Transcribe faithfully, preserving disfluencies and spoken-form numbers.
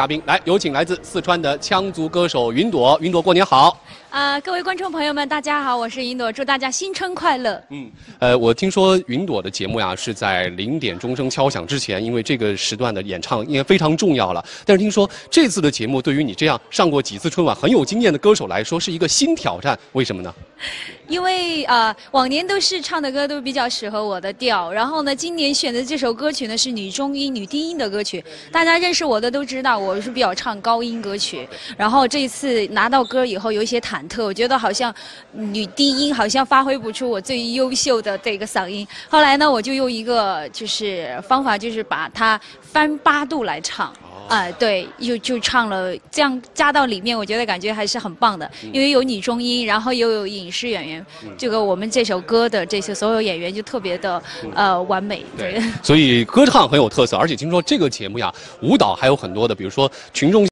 嘉宾。来，有请来自四川的羌族歌手云朵。云朵，过年好！ 啊、呃，各位观众朋友们，大家好，我是云朵，祝大家新春快乐。 嗯，呃，我听说云朵的节目呀是在零点钟声敲响之前，因为这个时段的演唱应该非常重要了。但是听说这次的节目对于你这样上过几次春晚、很有经验的歌手来说是一个新挑战，为什么呢？ 因为啊、呃，往年都是唱的歌都比较适合我的调，然后呢，今年选的这首歌曲呢是女中音、女低音的歌曲。大家认识我的都知道，我是比较唱高音歌曲。然后这一次拿到歌以后，有一些忐忑，我觉得好像女低音好像发挥不出我最优秀的这个嗓音。后来呢，我就用一个就是方法，就是把它翻八度来唱。啊、呃，对，就就唱了，这样加到里面，我觉得感觉还是很棒的，因为有女中音，然后又有影视演员，这个我们这首歌的这些所有演员就特别的呃完美。对， 所以歌唱很有特色，而且听说这个节目呀，舞蹈还有很多的，比如说群众。